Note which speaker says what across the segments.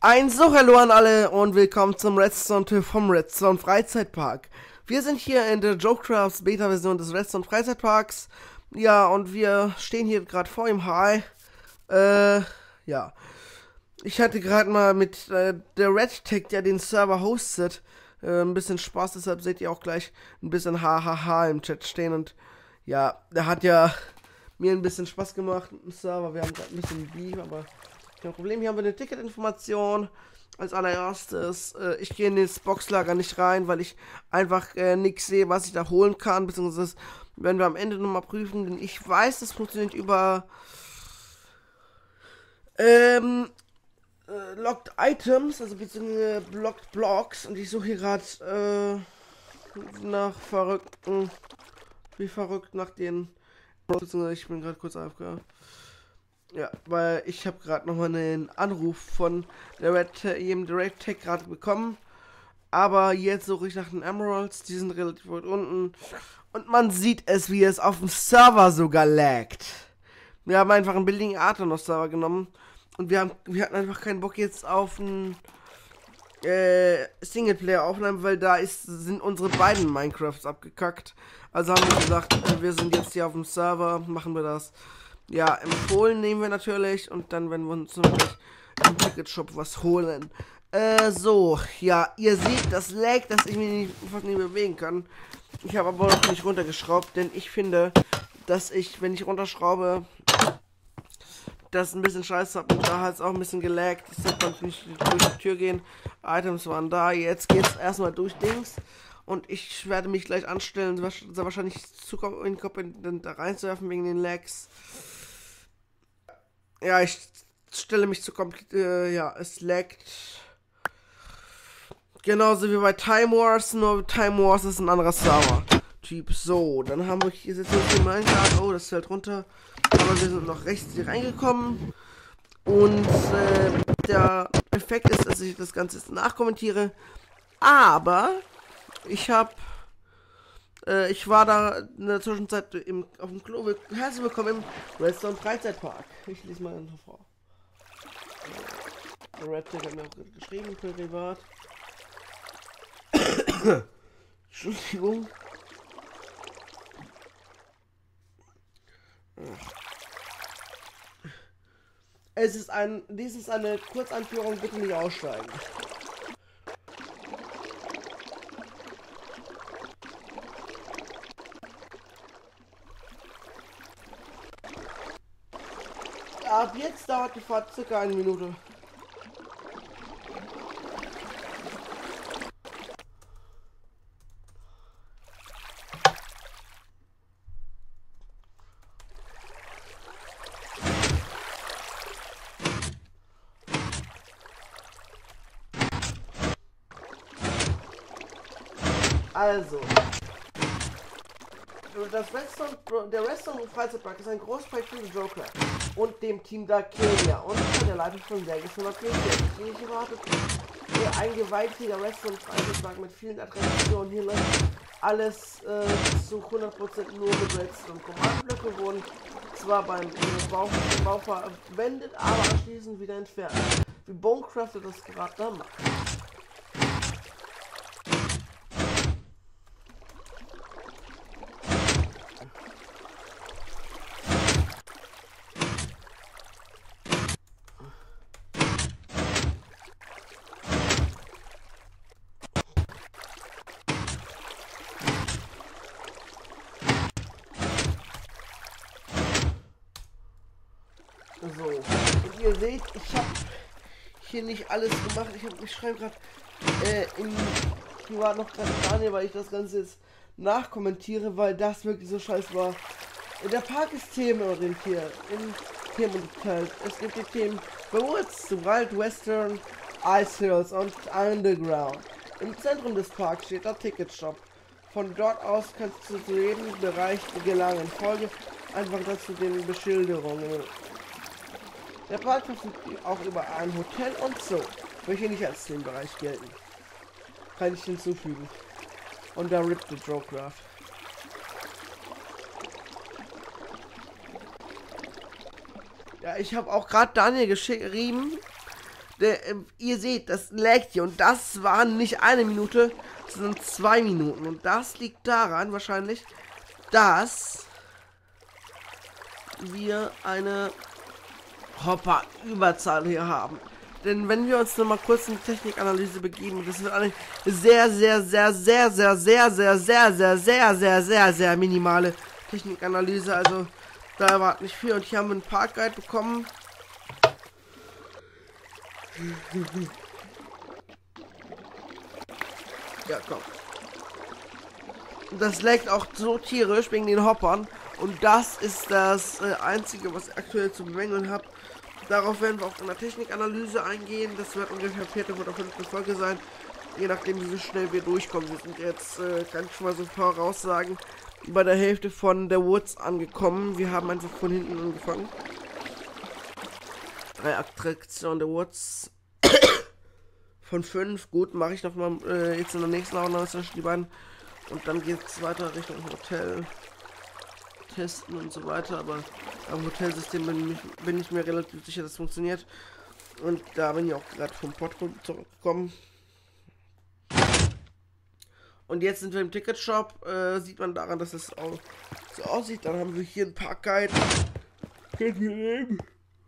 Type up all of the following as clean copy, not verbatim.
Speaker 1: Hallo an alle und willkommen zum Redstone vom Redstone Freizeitpark. Wir sind hier in der Jokecrafts Beta-Version des Redstone Freizeitparks. Ja, und wir stehen hier gerade vor ihm. Hi. Ja. Ich hatte gerade mal mit der RedTech, der den Server hostet, ein bisschen Spaß. Deshalb seht ihr auch gleich ein bisschen Hahaha im Chat stehen. Und ja, der hat ja mir ein bisschen Spaß gemacht mit dem Server. Wir haben gerade ein bisschen Beef, aber kein Problem. Hier haben wir eine Ticketinformation. Als allererstes, ich gehe in das Boxlager nicht rein, weil ich einfach nichts sehe, was ich da holen kann. Beziehungsweise werden wir am Ende nochmal prüfen, denn ich weiß, das funktioniert über Locked Items, also beziehungsweise Blocked Blocks. Und ich suche hier gerade nach Verrückten, wie verrückt nach den. Beziehungsweise ich bin gerade kurz AFK. Ja, weil ich habe gerade nochmal einen Anruf von der RedTech gerade bekommen. Aber jetzt suche ich nach den Emeralds, die sind relativ weit unten. Und man sieht es, wie es auf dem Server sogar laggt. Wir haben einfach einen billigen Athenos-Server genommen. Und wir hatten einfach keinen Bock jetzt auf einen Singleplayer-Aufnahmen, weil da sind unsere beiden Minecrafts abgekackt. Also haben wir gesagt, wir sind jetzt hier auf dem Server, machen wir das. Ja, empfohlen nehmen wir natürlich und dann werden wir uns natürlich im Ticketshop was holen. So, ja, ihr seht das Lag, dass ich mich einfach nicht bewegen kann. Ich habe aber noch nicht runtergeschraubt, denn ich finde, dass ich, wenn ich runterschraube, das ein bisschen scheiße habe und da hat es auch ein bisschen gelaggt. Deshalb konnte ich nicht durch die Tür gehen. Items waren da, jetzt geht es erstmal durch Dings. Und ich werde mich gleich anstellen, wahrscheinlich Zukunft da reinzuwerfen wegen den Lags. Ja, ich stelle mich zu kompliziert. Ja, es laggt. Genauso wie bei Time Wars, nur Time Wars ist ein anderer Server-Typ. So, dann haben wir hier jetzt hier Minecraft. Oh, das fällt runter. Aber wir sind noch rechts hier reingekommen. Und der Effekt ist, dass ich das Ganze jetzt nachkommentiere. Aber ich war da in der Zwischenzeit auf dem Klo. Herzlich willkommen im Redstone Freizeitpark. Ich lese mal einfach vor. Der RedTech hat mir auch geschrieben, privat. Entschuldigung. Dies ist eine Kurzanführung, bitte nicht aussteigen. Ab jetzt dauert die Fahrt circa 1 Minute. Also, der Redstone Freizeitpark ist ein Großprojekt für die Joker und dem Team Darkelia und der Leitung von Vegas und die ich erwartet. Der eingeweihte Redstone Freizeitpark mit vielen Attraktionen hier läuft alles zu 100% nur mit Redstone. Kommandblöcke wurden zwar beim Bau verwendet, aber anschließend wieder entfernt. Wie Bonecrafter das gerade da macht. So, und ihr seht, ich habe hier nicht alles gemacht. Ich schreibe gerade privat noch gerade Daniel, weil ich das Ganze jetzt nachkommentiere, weil das wirklich so scheiße war. Der Park ist themenorientiert, in Themen unterteilt. Es gibt die Themen The Woods, Wild Western, Ice Hills und Underground. Im Zentrum des Parks steht der Ticketshop. Von dort aus kannst du zu jedem Bereich gelangen. Folge einfach dazu den Beschilderungen. Der Park verfügt auch über ein Hotel und Zoo, welche nicht als Themenbereich gelten. Kann ich hinzufügen. Und da rippt der Jokecraft. Ja, ich habe auch gerade Daniel geschrieben, Ihr seht, das laggt hier und das waren nicht 1 Minute, sondern 2 Minuten. Und das liegt daran wahrscheinlich, dass wir eine Hopper-Überzahl hier haben. Denn wenn wir uns noch mal kurz in die Technikanalyse begeben, das wird eine sehr minimale Technikanalyse, also da erwartet nicht viel. Und hier haben wir einen Parkguide bekommen. Ja, komm. Das laggt auch so tierisch wegen den Hoppern. Und das ist das Einzige, was ich aktuell zu bemängeln habe. Darauf werden wir auch in der Technikanalyse eingehen. Das wird ungefähr 4. oder 5. Folge sein. Je nachdem, wie schnell wir durchkommen. Wir sind jetzt, kann ich schon mal so voraussagen, bei der Hälfte von der Woods angekommen. Wir haben einfach von hinten angefangen. 3 Attraktionen der Woods. Von 5. Gut, mache ich noch mal jetzt in der nächsten Runde zwischen die beiden. Und dann geht es weiter Richtung Hotel. Testen und so weiter. Aber am Hotelsystem bin ich mir relativ sicher, dass es funktioniert. Und da bin ich auch gerade vom Podcast zurückgekommen. Und jetzt sind wir im Ticketshop. Sieht man daran, dass es auch so aussieht. Dann haben wir hier einen Parkguide. Können wir nehmen.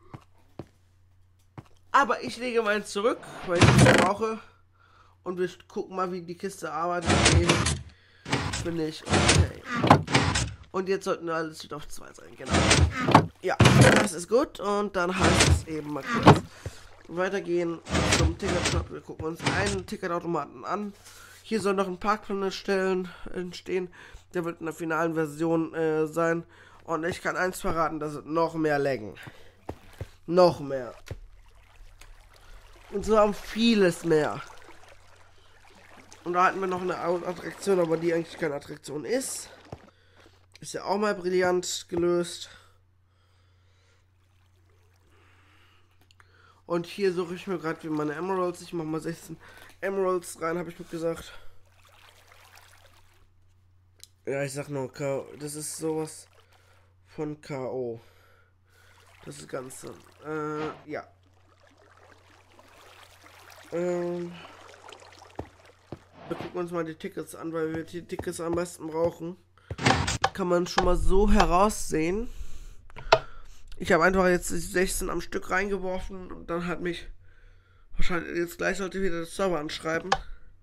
Speaker 1: Aber ich lege meinen zurück, weil ich es brauche. Und wir gucken mal, wie die Kiste arbeitet. Okay. Finde ich okay. Und jetzt sollten wir alles wieder auf 2 sein, genau. Ja, das ist gut. Und dann heißt es eben mal kurz weitergehen zum Ticketshop. Wir gucken uns einen Ticketautomaten an. Hier soll noch ein Parkplan entstehen. Der wird in der finalen Version sein. Und ich kann eins verraten, das wird noch mehr laggen. Noch mehr. Und so haben vieles mehr. Und da hatten wir noch eine Attraktion, aber die eigentlich keine Attraktion ist. Ist ja auch mal brillant gelöst. Und hier suche ich mir gerade wie meine Emeralds. Ich mache mal 16 Emeralds rein, habe ich mir gesagt. Ja, ich sag nur K.O. Das ist sowas von K.O. Das Ganze. Ja. Wir gucken uns mal die Tickets an, weil wir die Tickets am besten brauchen. Kann man schon mal so heraussehen. Ich habe einfach jetzt 16 am Stück reingeworfen und dann hat mich wahrscheinlich jetzt gleich sollte wieder das Server anschreiben.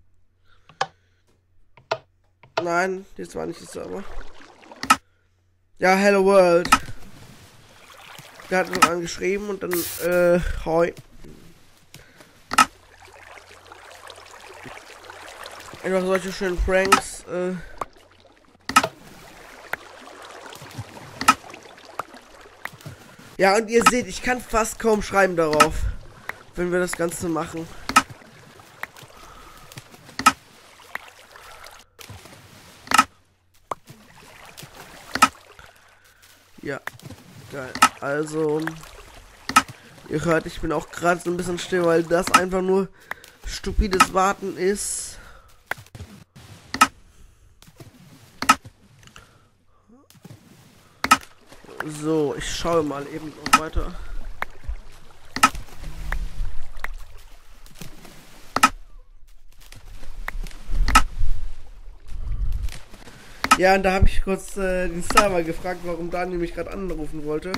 Speaker 1: Nein, das war nicht das Server. Ja, Hello World. Der hat noch angeschrieben und dann, hoi. Einfach solche schönen Pranks, Ja, und ihr seht, ich kann fast kaum schreiben darauf, wenn wir das Ganze machen. Ja, geil. Also, ihr hört, ich bin auch gerade so ein bisschen still, weil das einfach nur stupides Warten ist. So, ich schaue mal eben noch weiter. Ja, und da habe ich kurz den Server gefragt, warum Daniel mich gerade anrufen wollte.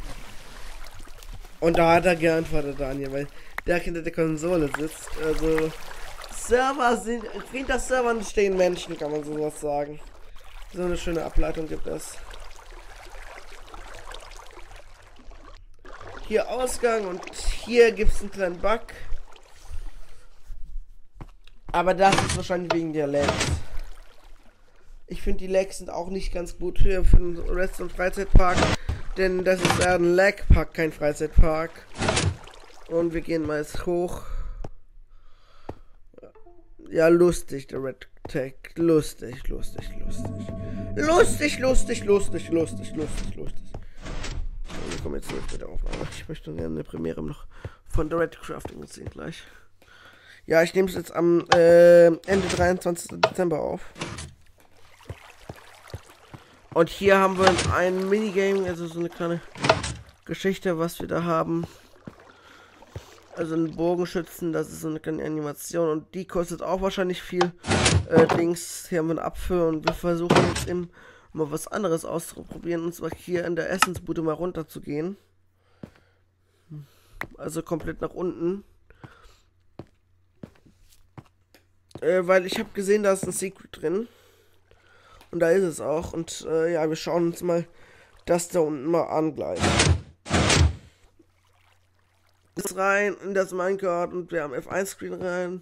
Speaker 1: Und da hat er geantwortet, Daniel, weil der hinter der Konsole sitzt. Also, Server sind, hinter Servern stehen Menschen, kann man sowas sagen. So eine schöne Ableitung gibt es. Hier Ausgang und hier gibt es einen kleinen Bug. Aber das ist wahrscheinlich wegen der Lags. Ich finde, die Lags sind auch nicht ganz gut für den Redstone Freizeitpark. Denn das ist ja ein Lag-Park, kein Freizeitpark. Und wir gehen mal jetzt hoch. Ja, lustig, der Red Tag. Lustig. Wir kommen jetzt zurück mit der Aufnahme. Ich möchte gerne eine Premiere noch von The Red Crafting sehen gleich. Ja, ich nehme es jetzt am Ende 23. Dezember auf. Und hier haben wir ein Minigame, also so eine kleine Geschichte, was wir da haben. Also ein Bogenschützen, das ist so eine kleine Animation und die kostet auch wahrscheinlich viel. Dings, hier haben wir einen Apfel und wir versuchen jetzt eben mal was anderes auszuprobieren, und zwar hier in der Essensbude mal runter zu gehen. Also komplett nach unten. Weil ich habe gesehen, da ist ein Secret drin. Und da ist es auch. Und ja, wir schauen uns mal das da unten mal an gleich. Ist rein in das Minecart und wir haben F1-Screen rein.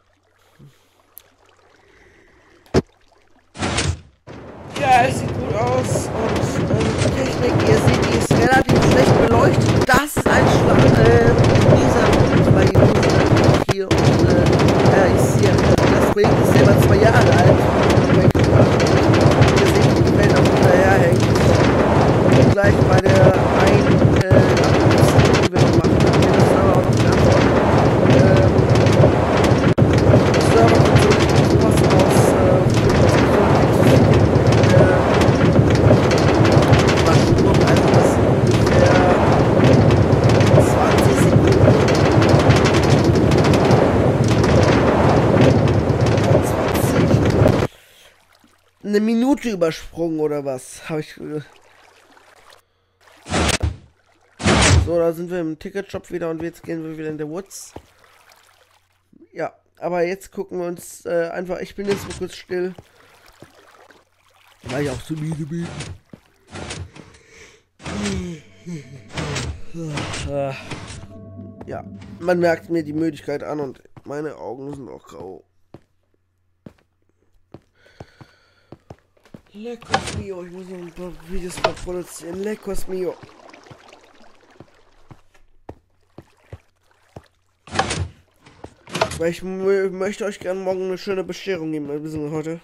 Speaker 1: Ja, es sieht gut aus und die Technik, ihr seht, die ist relativ schlecht beleuchtet. Das ist ein dieser Punkt, weil die Musik hier und ist hier, das Projekt ist selber 2 Jahre alt. Ihr seht, wie die Welt auch hinterherhängt. Und gleich bei der die wir noch machen, haben wir das aber auch noch ganz Server-Konsole sowas aus also das ungefähr 20 Sekunden. 20. Eine Minute übersprungen oder was? Habe ich. So, da sind wir im Ticketshop wieder und jetzt gehen wir wieder in the Woods. Ja, aber jetzt gucken wir uns einfach. Ich bin jetzt mal kurz still. Weil ich auch zu müde bin. Ja, man merkt mir die Müdigkeit an und meine Augen sind auch grau. Leckos mio, ich muss noch ein paar Videos mal produzieren. Leckos mio. Weil ich möchte euch gerne morgen eine schöne Bescherung geben, ein bisschen heute.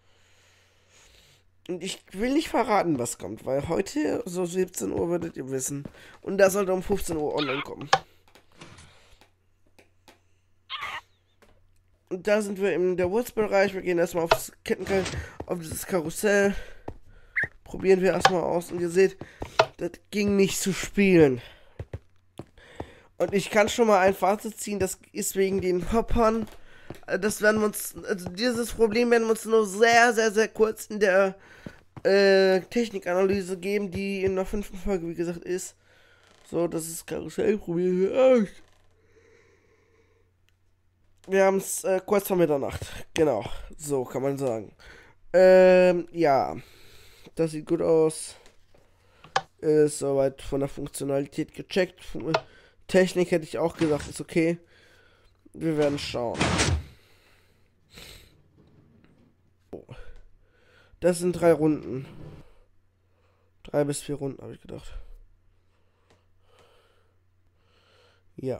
Speaker 1: Und ich will nicht verraten, was kommt, weil heute, so 17 Uhr, werdet ihr wissen. Und da sollte um 15 Uhr online kommen. Und da sind wir in der Woods-Bereich. Wir gehen erstmal aufs auf dieses Karussell. Probieren wir erstmal aus. Und ihr seht, das ging nicht zu spielen. Und ich kann schon mal ein Fazit ziehen, das ist wegen den Hoppern. Das werden wir uns, also dieses Problem werden wir uns nur sehr, sehr, sehr kurz in der Technikanalyse geben, die in der 5. Folge, wie gesagt, ist. So, das ist Karussell, probieren wir aus. Wir haben es kurz vor Mitternacht. Genau, so kann man sagen. Ja, das sieht gut aus. Ist soweit von der Funktionalität gecheckt. Technik hätte ich auch gesagt, ist okay. Wir werden schauen. Das sind 3 Runden. 3 bis 4 Runden, habe ich gedacht. Ja.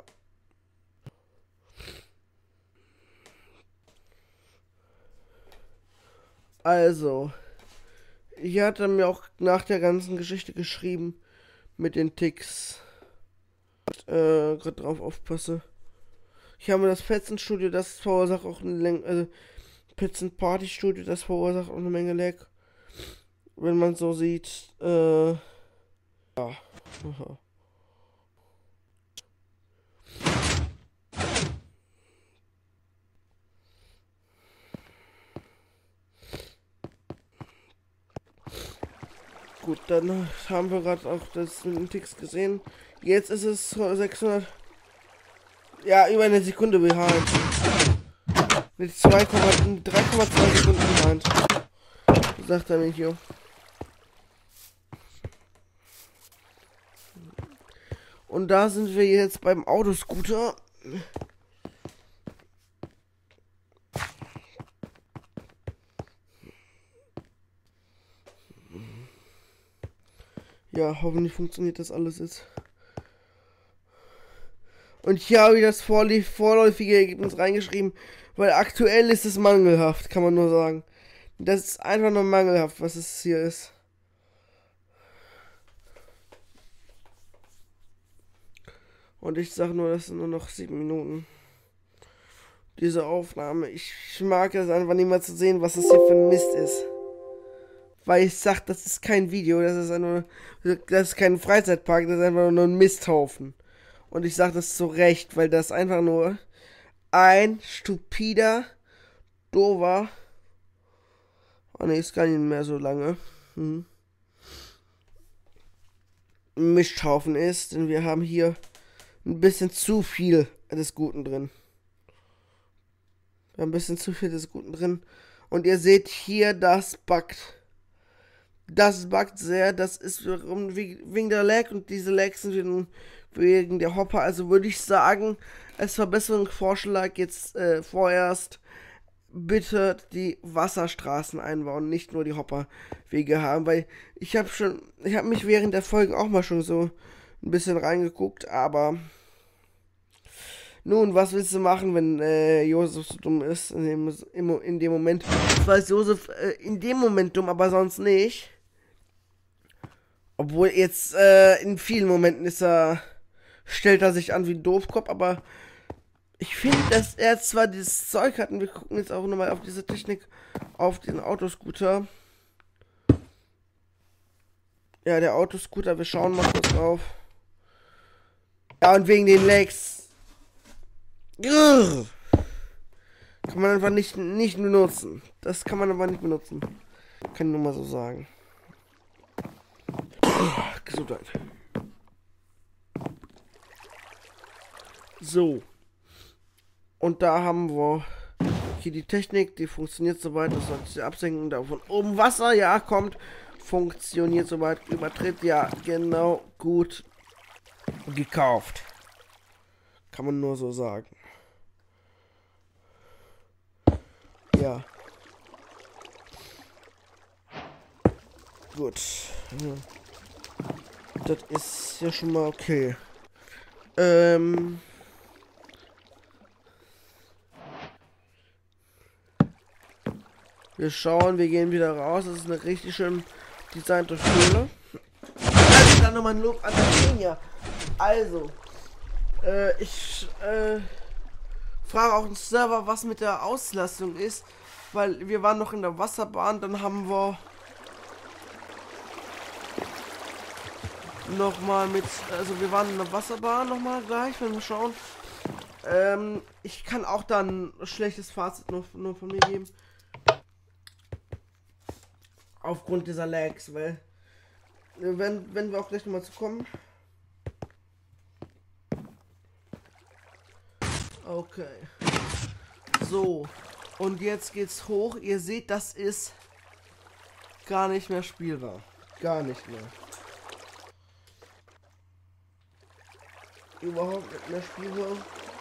Speaker 1: Also, ich hatte mir auch nach der ganzen Geschichte geschrieben mit den Ticks. Gerade drauf aufpasse. Ich habe das Petzenstudio, das verursacht auch eine Länge, also Petzen Party Studio, das verursacht auch eine Menge Lag. Wenn man so sieht, ja. Aha. Gut, dann haben wir gerade auch das mit den Ticks gesehen. Jetzt ist es 600. Ja, über eine Sekunde behind. Mit 3,2 Sekunden behind. Sagt er mir hier. Und da sind wir jetzt beim Autoscooter. Ja, hoffentlich funktioniert das alles jetzt. Und hier habe ich das vorläufige Ergebnis reingeschrieben, weil aktuell ist es mangelhaft, kann man nur sagen. Das ist einfach nur mangelhaft, was es hier ist. Und ich sage nur, das sind nur noch 7 Minuten. Diese Aufnahme. Ich mag es einfach nicht mal zu sehen, was das hier für ein Mist ist. Weil ich sag, das ist kein Video, das ist kein Freizeitpark, das ist einfach nur ein Misthaufen. Und ich sage das zu Recht, weil das einfach nur ein stupider, doofer... Oh ne, ist gar nicht mehr so lange. Misthaufen ist, denn wir haben hier ein bisschen zu viel des Guten drin. Wir haben ein bisschen zu viel des Guten drin. Und ihr seht hier, das buggt. Das buggt sehr. Das ist wegen der Lag. Und diese Lags sind wegen der Hopper. Also würde ich sagen, als Verbesserungsvorschlag jetzt vorerst bitte die Wasserstraßen einbauen, nicht nur die Hopperwege haben, weil ich habe mich während der Folgen auch mal schon so ein bisschen reingeguckt, aber nun, was willst du machen, wenn Josef so dumm ist in dem Moment? Zwar ist Josef in dem Moment dumm, aber sonst nicht. Obwohl jetzt in vielen Momenten stellt er sich an wie ein Doofkopf, aber ich finde, dass er zwar dieses Zeug hat, und wir gucken jetzt auch nochmal auf diese Technik, auf den Autoscooter. Ja, der Autoscooter, wir schauen mal kurz drauf. Ja, und wegen den Lags. Kann man einfach nicht benutzen. Das kann man aber nicht benutzen. Kann ich nur mal so sagen. Gesundheit. So. Und da haben wir hier die Technik, die funktioniert soweit. Das sollte sich absenken. Da von oben Wasser, ja, kommt. Funktioniert soweit. Übertritt, ja, genau, gut. Gekauft. Kann man nur so sagen. Ja. Gut. Das ist ja schon mal okay. Wir schauen, wir gehen wieder raus. Das ist eine richtig schön designte Schule. Dann nochmal ein Lob an Arminia. Also, ich frage auch den Server, was mit der Auslastung ist, weil wir waren noch in der Wasserbahn, dann haben wir nochmal also wir waren in der Wasserbahn nochmal gleich, wenn wir schauen. Ich kann auch dann ein schlechtes Fazit nur von mir geben. Aufgrund dieser Lags, weil wenn wir auch gleich nochmal zu kommen. Okay. So. Und jetzt geht's hoch. Ihr seht, das ist gar nicht mehr spielbar. Gar nicht mehr. Überhaupt nicht mehr spielbar.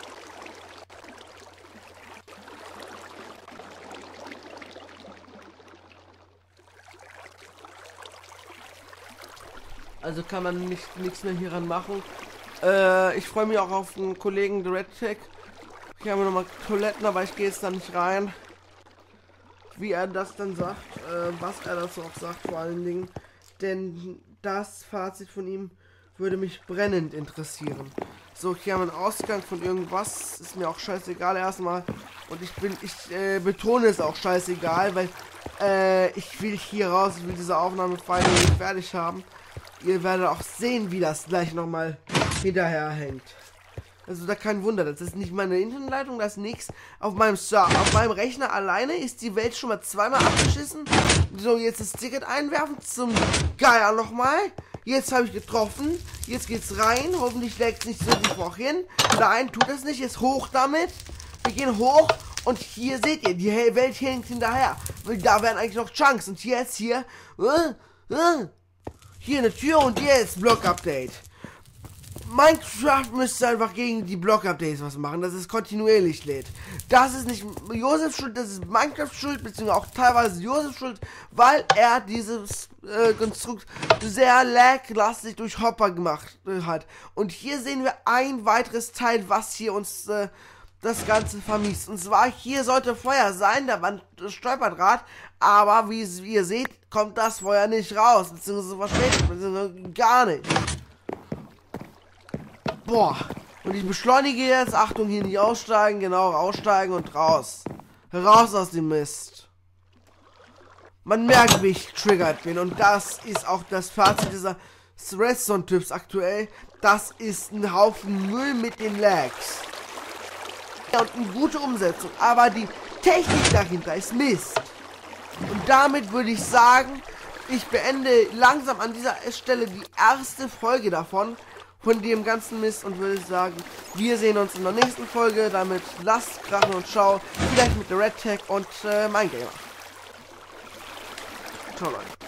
Speaker 1: Also kann man nichts mehr hieran machen. Ich freue mich auch auf einen Kollegen, der Red Tech. Hier haben wir nochmal Toiletten, aber ich gehe jetzt da nicht rein. Wie er das dann sagt, was er dazu auch sagt vor allen Dingen. Denn das Fazit von ihm würde mich brennend interessieren. So, hier haben wir einen Ausgang von irgendwas. Ist mir auch scheißegal erstmal. Und ich betone es auch scheißegal, weil ich will hier raus, ich will diese Aufnahmefeile fertig haben. Ihr werdet auch sehen, wie das gleich nochmal hinterher hängt. Also da kein Wunder, das ist nicht meine Internetleitung, das ist nichts. Auf meinem Rechner alleine ist die Welt schon mal zweimal abgeschissen. So, jetzt das Ticket einwerfen zum Geier nochmal. Jetzt habe ich getroffen, jetzt geht's rein, hoffentlich laggt es nicht so wie vorhin. Nein, tut es nicht, jetzt hoch damit. Wir gehen hoch und hier seht ihr, die Welt hängt hinterher. Weil da wären eigentlich noch Chunks und hier jetzt hier eine Tür und jetzt Block-Update. Minecraft müsste einfach gegen die Block-Updates was machen, dass es kontinuierlich lädt. Das ist nicht Josefs Schuld, das ist Minecraft Schuld, beziehungsweise auch teilweise Josefs Schuld, weil er dieses Konstrukt sehr laglastig durch Hopper gemacht hat. Und hier sehen wir ein weiteres Teil, was hier uns das Ganze vermisst. Und zwar, hier sollte Feuer sein, da war ein Stolperdraht, aber wie ihr seht, kommt das Feuer nicht raus, beziehungsweise verspätet, beziehungsweise gar nicht. Boah, und ich beschleunige jetzt, Achtung, hier nicht aussteigen, genau, aussteigen und raus. Raus aus dem Mist. Man merkt, wie ich getriggert bin und das ist auch das Fazit dieser Redstone-Typs aktuell, das ist ein Haufen Müll mit den Lags. Ja, und eine gute Umsetzung, aber die Technik dahinter ist Mist. Und damit würde ich sagen, ich beende langsam an dieser Stelle die erste Folge davon, von dem ganzen Mist, und würde sagen, wir sehen uns in der nächsten Folge. Damit lasst krachen und ciao, vielleicht mit der Red Tag und mein Gamer. Ciao Leute.